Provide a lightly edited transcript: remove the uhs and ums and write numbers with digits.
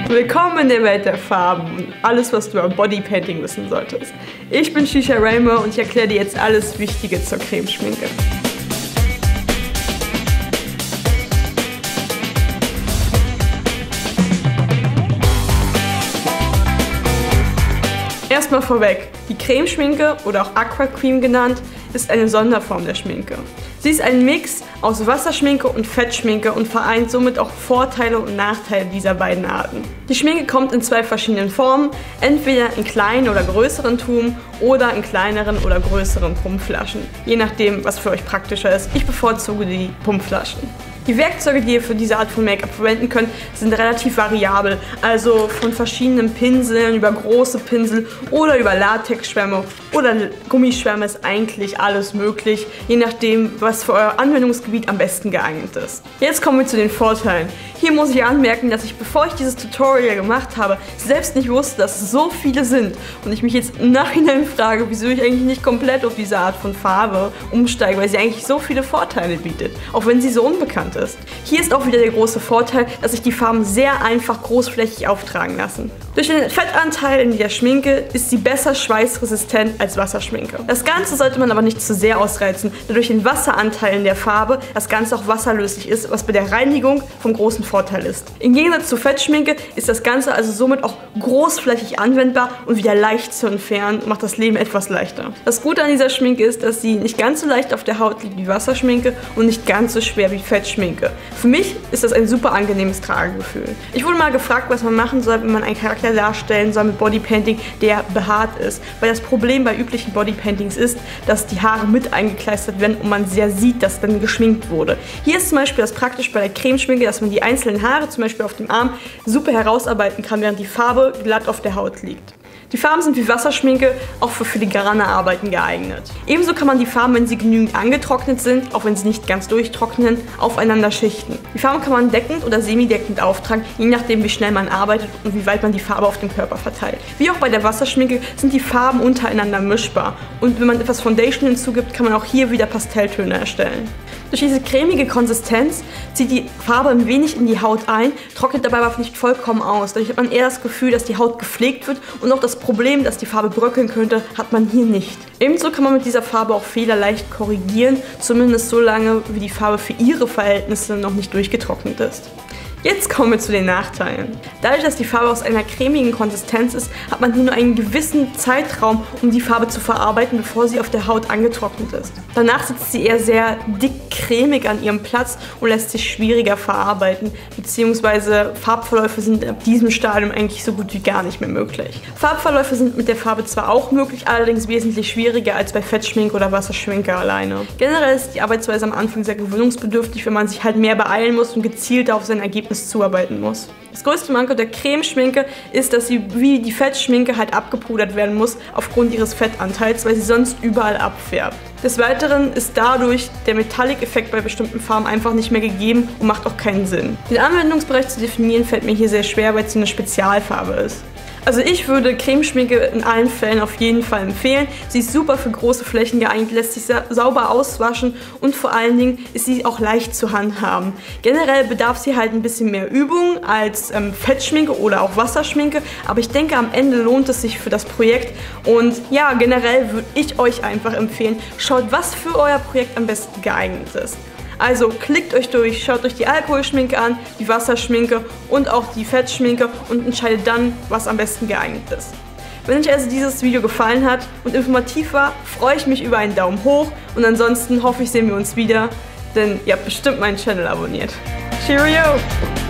Willkommen in der Welt der Farben und alles, was du über Bodypainting wissen solltest. Ich bin Shisha Raymer und ich erkläre dir jetzt alles Wichtige zur Cremeschminke. Erstmal vorweg, die Cremeschminke oder auch Aqua Cream genannt, ist eine Sonderform der Schminke. Sie ist ein Mix aus Wasserschminke und Fettschminke und vereint somit auch Vorteile und Nachteile dieser beiden Arten. Die Schminke kommt in zwei verschiedenen Formen, entweder in kleinen oder größeren Tuben oder in kleineren oder größeren Pumpflaschen. Je nachdem, was für euch praktischer ist. Ich bevorzuge die Pumpflaschen. Die Werkzeuge, die ihr für diese Art von Make-up verwenden könnt, sind relativ variabel. Also von verschiedenen Pinseln über große Pinsel oder über Latexschwämme oder Gummischwämme ist eigentlich alles möglich, je nachdem, was für euer Anwendungsgebiet am besten geeignet ist. Jetzt kommen wir zu den Vorteilen. Hier muss ich anmerken, dass ich, bevor ich dieses Tutorial gemacht habe, selbst nicht wusste, dass es so viele sind und ich mich jetzt im Nachhinein frage, wieso ich eigentlich nicht komplett auf diese Art von Farbe umsteige, weil sie eigentlich so viele Vorteile bietet, auch wenn sie so unbekannt ist. Hier ist auch wieder der große Vorteil, dass sich die Farben sehr einfach großflächig auftragen lassen. Durch den Fettanteil in der Schminke ist sie besser schweißresistent als Wasserschminke. Das Ganze sollte man aber nicht zu sehr ausreizen, da durch den Wasseranteil in der Farbe das Ganze auch wasserlöslich ist, was bei der Reinigung vom großen Vorteil ist. Im Gegensatz zu Fettschminke ist das Ganze also somit auch großflächig anwendbar und wieder leicht zu entfernen und macht das Leben etwas leichter. Das Gute an dieser Schminke ist, dass sie nicht ganz so leicht auf der Haut liegt wie Wasserschminke und nicht ganz so schwer wie Fettschminke. Für mich ist das ein super angenehmes Tragegefühl. Ich wurde mal gefragt, was man machen soll, wenn man einen Charakter darstellen soll mit Bodypainting, der behaart ist. Weil das Problem bei üblichen Bodypaintings ist, dass die Haare mit eingekleistert werden und man sehr sieht, dass dann geschminkt wurde. Hier ist zum Beispiel das praktisch bei der Cremeschminke, dass man die einzelnen Haare, zum Beispiel auf dem Arm, super herausarbeiten kann, während die Farbe glatt auf der Haut liegt. Die Farben sind wie Wasserschminke auch für filigrane Arbeiten geeignet. Ebenso kann man die Farben, wenn sie genügend angetrocknet sind, auch wenn sie nicht ganz durchtrocknen, aufeinander schichten. Die Farben kann man deckend oder semideckend auftragen, je nachdem wie schnell man arbeitet und wie weit man die Farbe auf dem Körper verteilt. Wie auch bei der Wasserschminke sind die Farben untereinander mischbar und wenn man etwas Foundation hinzugibt, kann man auch hier wieder Pastelltöne erstellen. Durch diese cremige Konsistenz zieht die Farbe ein wenig in die Haut ein, trocknet dabei aber nicht vollkommen aus. Dadurch hat man eher das Gefühl, dass die Haut gepflegt wird und auch das Problem, dass die Farbe bröckeln könnte, hat man hier nicht. Ebenso kann man mit dieser Farbe auch Fehler leicht korrigieren, zumindest so lange, wie die Farbe für ihre Verhältnisse noch nicht durchgetrocknet ist. Jetzt kommen wir zu den Nachteilen. Dadurch, dass die Farbe aus einer cremigen Konsistenz ist, hat man hier nur einen gewissen Zeitraum, um die Farbe zu verarbeiten, bevor sie auf der Haut angetrocknet ist. Danach sitzt sie eher sehr dick cremig an ihrem Platz und lässt sich schwieriger verarbeiten, beziehungsweise Farbverläufe sind ab diesem Stadium eigentlich so gut wie gar nicht mehr möglich. Farbverläufe sind mit der Farbe zwar auch möglich, allerdings wesentlich schwieriger als bei Fettschminke oder Wasserschminke alleine. Generell ist die Arbeitsweise am Anfang sehr gewöhnungsbedürftig, wenn man sich halt mehr beeilen muss und gezielter auf sein Ergebnis zuarbeiten muss. Das größte Manko der Cremeschminke ist, dass sie wie die Fettschminke halt abgepudert werden muss aufgrund ihres Fettanteils, weil sie sonst überall abfärbt. Des Weiteren ist dadurch der Metallic-Effekt bei bestimmten Farben einfach nicht mehr gegeben und macht auch keinen Sinn. Den Anwendungsbereich zu definieren fällt mir hier sehr schwer, weil es eine Spezialfarbe ist. Also ich würde Cremeschminke in allen Fällen auf jeden Fall empfehlen. Sie ist super für große Flächen geeignet, lässt sich sauber auswaschen und vor allen Dingen ist sie auch leicht zu handhaben. Generell bedarf sie halt ein bisschen mehr Übung als Fettschminke oder auch Wasserschminke, aber ich denke, am Ende lohnt es sich für das Projekt und ja, generell würde ich euch einfach empfehlen, schaut, was für euer Projekt am besten geeignet ist. Also klickt euch durch, schaut euch die Alkoholschminke an, die Wasserschminke und auch die Fettschminke und entscheidet dann, was am besten geeignet ist. Wenn euch also dieses Video gefallen hat und informativ war, freue ich mich über einen Daumen hoch und ansonsten hoffe ich, sehen wir uns wieder, denn ihr habt bestimmt meinen Channel abonniert. Cheerio!